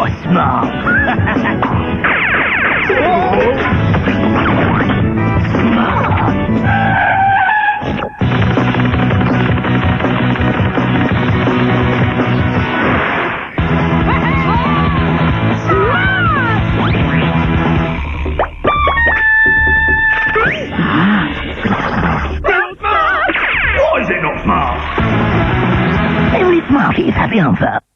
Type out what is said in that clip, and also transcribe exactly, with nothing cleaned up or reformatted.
Oh, smart. Why is it not smart? Every Smarties have the answer.